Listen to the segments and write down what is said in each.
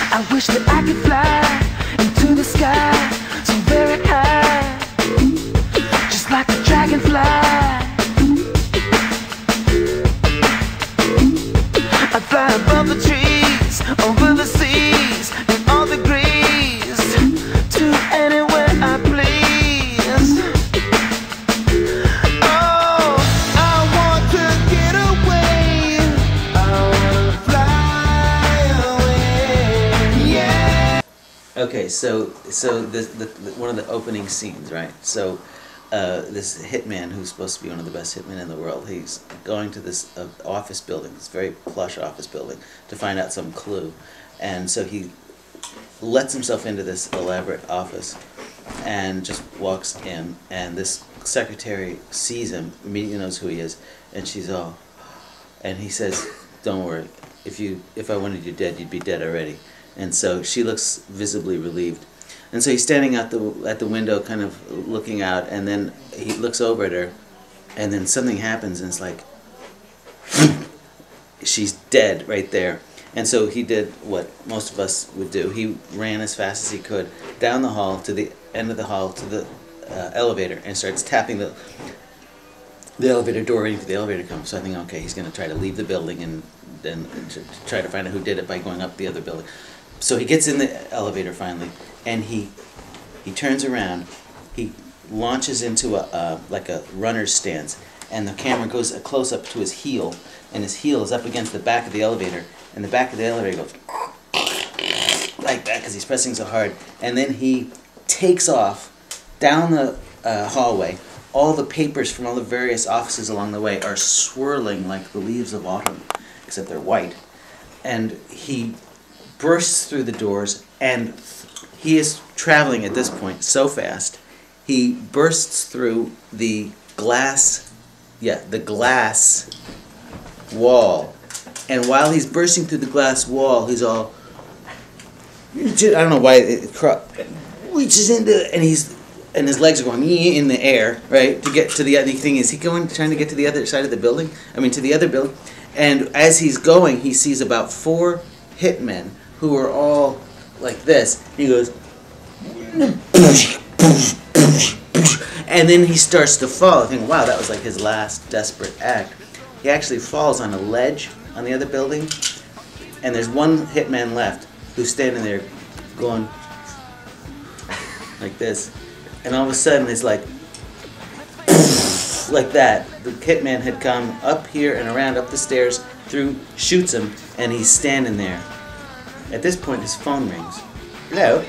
I wish that I could fly into the sky so very high, just like a dragonfly. I'd fly above the trees, over the seas, in all degrees, to anywhere I please. Oh, I want to get away, I want to fly away, yeah. Okay, so the one of the opening scenes, right? So this hitman, who's supposed to be one of the best hitmen in the world, he's going to this office building, this very plush office building, to find out some clue. And so he lets himself into this elaborate office and just walks in, and this secretary sees him, immediately knows who he is, and she's all, and he says, "Don't worry, if I wanted you dead, you'd be dead already." And so she looks visibly relieved. And so he's standing at the window, kind of looking out, and then he looks over at her, and then something happens, and it's like, she's dead right there. And so he did what most of us would do. He ran as fast as he could down the hall to the end of the hall to the elevator, and starts tapping the elevator door, waiting for the elevator to come. So I think, okay, he's going to try to leave the building and then try to find out who did it by going up the other building. So he gets in the elevator finally, and he turns around, he launches into like a runner's stance, and the camera goes a close-up to his heel, and his heel is up against the back of the elevator, and the back of the elevator goes like that because he's pressing so hard, and then he takes off down the hallway. All the papers from all the various offices along the way are swirling like the leaves of autumn, except they're white, and he bursts through the doors, and he is traveling at this point so fast, he bursts through the glass wall, and while he's bursting through the glass wall, he's all, I don't know why, reaches into, and his legs are going in the air, right, to get to the other thing. Is he trying to get to the other side of the building? I mean, to the other building. And as he's going, he sees about 4 hitmen who are all like this. He goes, and then he starts to fall. I think, wow, that was like his last desperate act. He actually falls on a ledge on the other building, and there's one hitman left who's standing there going like this. And all of a sudden, it's like that. The hitman had come up here and around, up the stairs, through, shoots him, and he's standing there. At this point, his phone rings. Hello?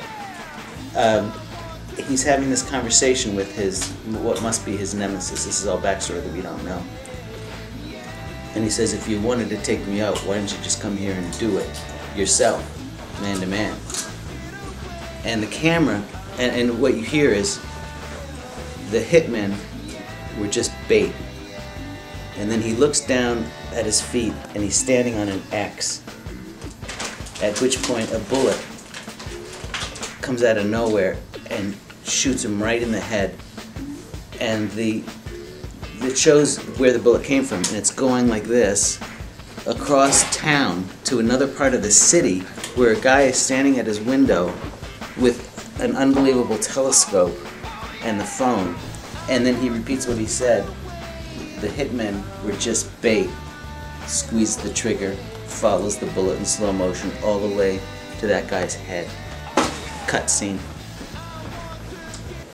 He's having this conversation with what must be his nemesis. This is all backstory that we don't know. And he says, if you wanted to take me out, why don't you just come here and do it yourself, man to man? And the camera, and what you hear is, the hitmen were just bait. And then he looks down at his feet, and he's standing on an X. At which point a bullet comes out of nowhere and shoots him right in the head. And it shows where the bullet came from, and it's going like this across town to another part of the city where a guy is standing at his window with an unbelievable telescope and the phone. And then he repeats what he said. The hitmen were just bait. Squeezes the trigger, follows the bullet in slow motion all the way to that guy's head. Cut scene.